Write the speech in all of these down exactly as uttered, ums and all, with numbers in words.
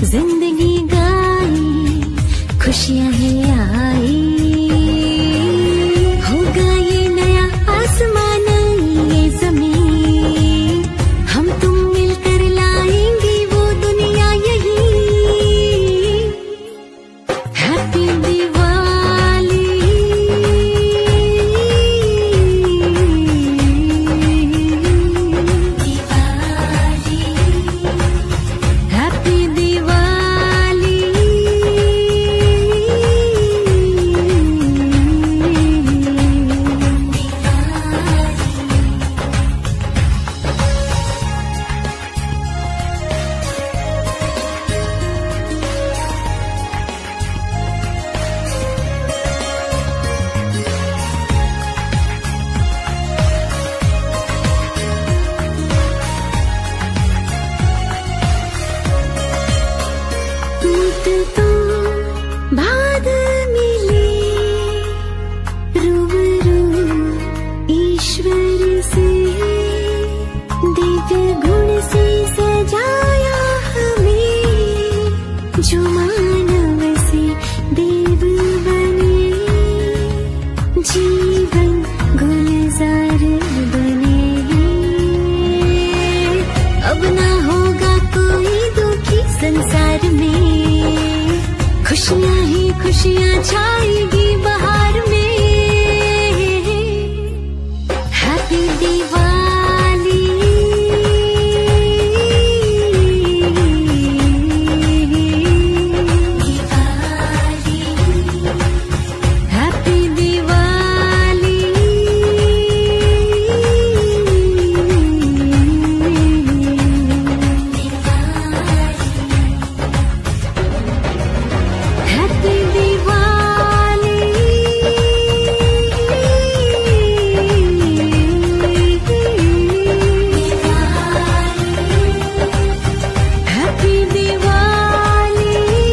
जिंदगी गाई, खुशियां ही आई, होगा ये नया आसमान ये जमीन, हम तुम मिलकर लाएंगे वो दुनिया यही। हैप्पी दिवाली, दिवाली, हैप्पी दिवाली, टूट तो बाद मिले रूबरू ईश्वर से, दिव्य गुण से सजाया हमें, जो मानव से देव बने, जीवन गुलजार बने। अब ना होगा कोई दुखी संसार में, खुशियां ही खुशियां छाएगी बहार में। Happy Diwali, Diwali, happy Diwali, happy Diwali, happy Diwali,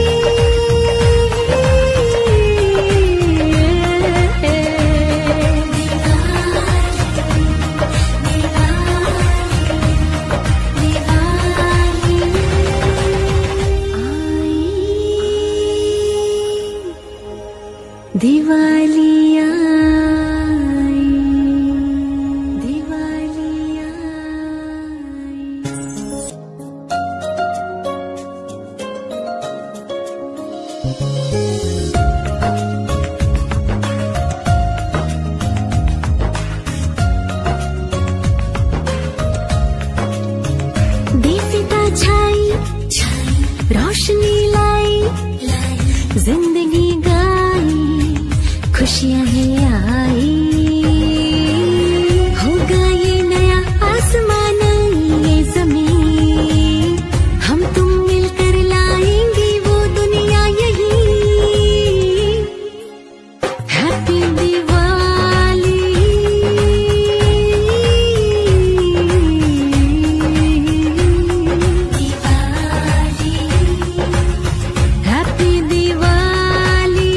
Diwali आई, दिवाली आई। दीपिका छाई, रोशनी लाई, जिंदगी गाई, खुशियां ही आई, होगा ये नया आसमान ये जमीन, हम तुम मिलकर लाएंगे वो दुनिया यही। हैप्पी दिवाली, दिवाली, हैप्पी दिवाली,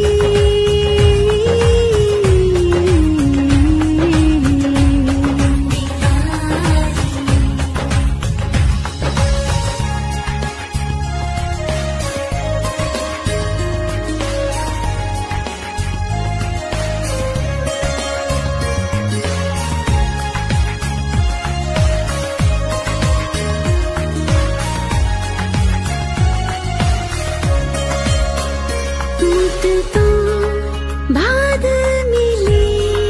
टूट तो बाद मिले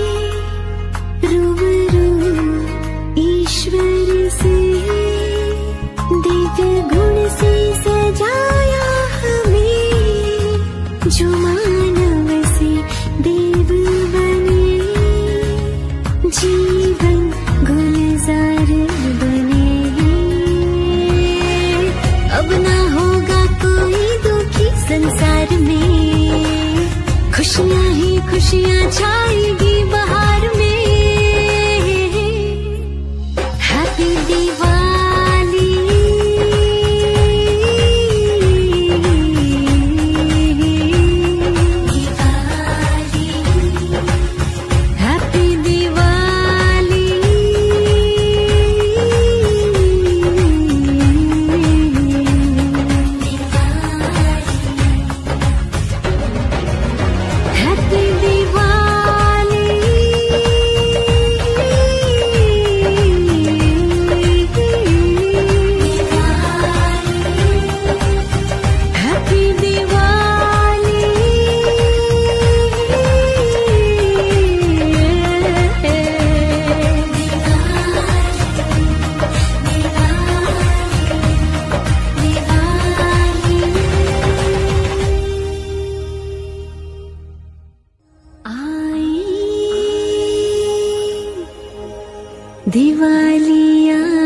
रूबरू ईश्वर से, दिव्य गुण से सजाया हमें, जो मानव से देव बने, जीवन गुलजार बने। अब ना होगा कोई दुखी संसार में, खुशियां ही खुशियां छाएगी बहार में। हैप्पी दिवाली, दिवाली, हैप्पी दिवाली, दिवाली, दिवाली आ